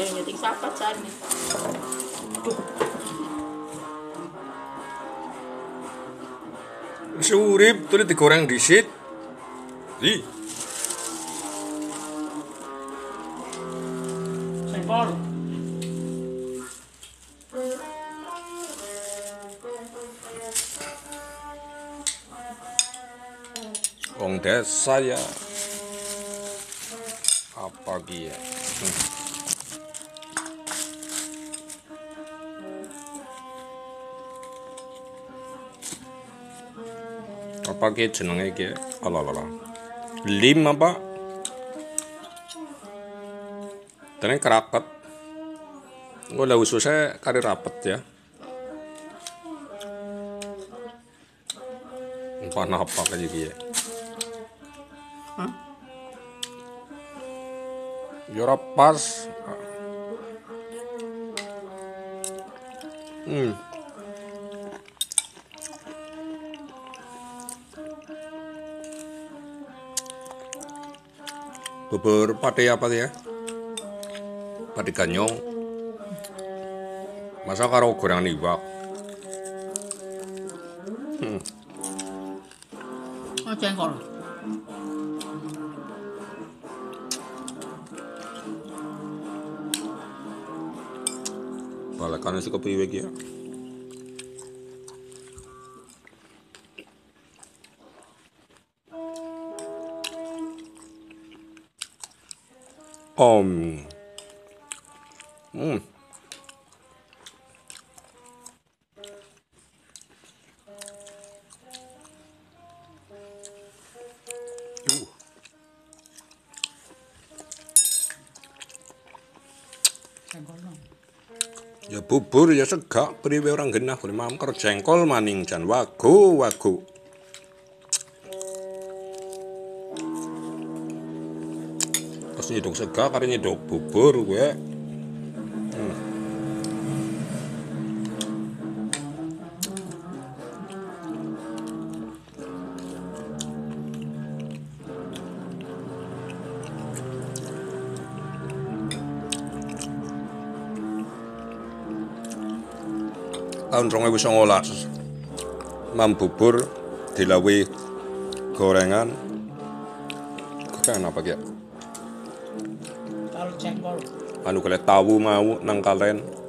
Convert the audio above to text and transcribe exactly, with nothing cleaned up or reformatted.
nyeting siapa jane. Duh. Surip tuh digoreng disit. Ih. Jengkol. Wong desa ya. Apa ki ya? Hmm. Apa ki jenenge ki? Alalala. Lim apa? Tene keraket. Engko lah ususnya kari rapet ya. Entah apa kayak gitu ya. Hah? Yora pas. Hmm. Bubur pate apa ya? Pate ganyong. Masa karo gorengan iwak. Hmm. Oh, jengkol. Balakan sih kepriwe iki ya. Om. Hmm. Uh. Jengkol dong. Ya bubur ya segak priwe orang genah kuwi mam karo jengkol maning jan wagu wagu. Terus nyedok segak karo nyedok bubur kuwi. Hmm. Tahun dua ribu sembilan belas mam bubur dilawi gorengan gorengan apa ya Kalau jengkol. anu kale tawu mau nang kalen